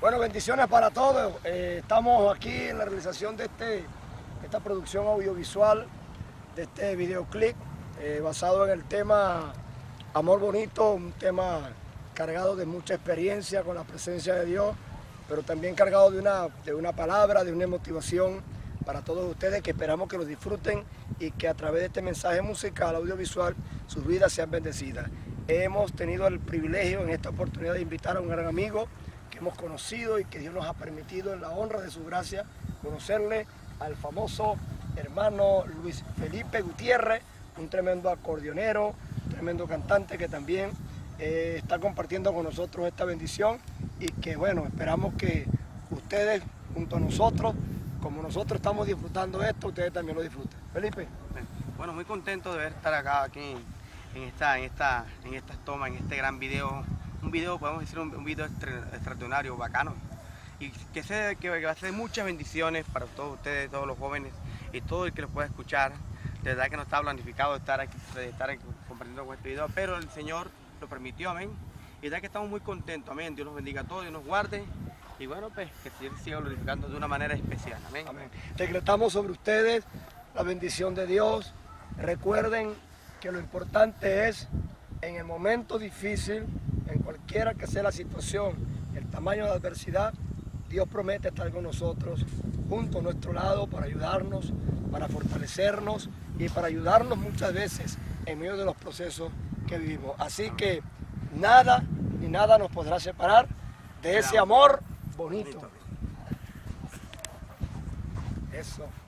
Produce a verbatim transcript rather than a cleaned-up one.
Bueno, bendiciones para todos. Eh, estamos aquí en la realización de este, esta producción audiovisual, de este videoclip, eh, basado en el tema Amor Bonito, un tema cargado de mucha experiencia con la presencia de Dios, pero también cargado de una, de una palabra, de una motivación para todos ustedes, que esperamos que lo disfruten y que a través de este mensaje musical, audiovisual, sus vidas sean bendecidas. Hemos tenido el privilegio en esta oportunidad de invitar a un gran amigo que hemos conocido y que Dios nos ha permitido en la honra de su gracia conocerle, al famoso hermano Luis Felipe Gutiérrez, un tremendo acordeonero, tremendo cantante que también eh, está compartiendo con nosotros esta bendición, y que bueno, esperamos que ustedes junto a nosotros, como nosotros estamos disfrutando esto, ustedes también lo disfruten. Felipe. Bueno, muy contento de ver estar acá aquí en esta, en esta, en estas tomas, en este gran video. Un video, podemos decir, un, un video extraordinario, bacano, y que sé que va a ser muchas bendiciones para todos ustedes, todos los jóvenes y todo el que los pueda escuchar. De verdad que no estaba planificado estar aquí, de estar aquí compartiendo con este video, pero el Señor lo permitió, amén. Y de verdad que estamos muy contentos, amén. Dios los bendiga a todos, Dios nos guarde, y bueno, pues que el Señor siga glorificando de una manera especial, amén. Amén. Decretamos sobre ustedes la bendición de Dios. Recuerden que lo importante es, en el momento difícil, en cualquiera que sea la situación, el tamaño de la adversidad, Dios promete estar con nosotros, junto a nuestro lado, para ayudarnos, para fortalecernos y para ayudarnos muchas veces en medio de los procesos que vivimos. Así que nada ni nada nos podrá separar de ese amor bonito. Eso.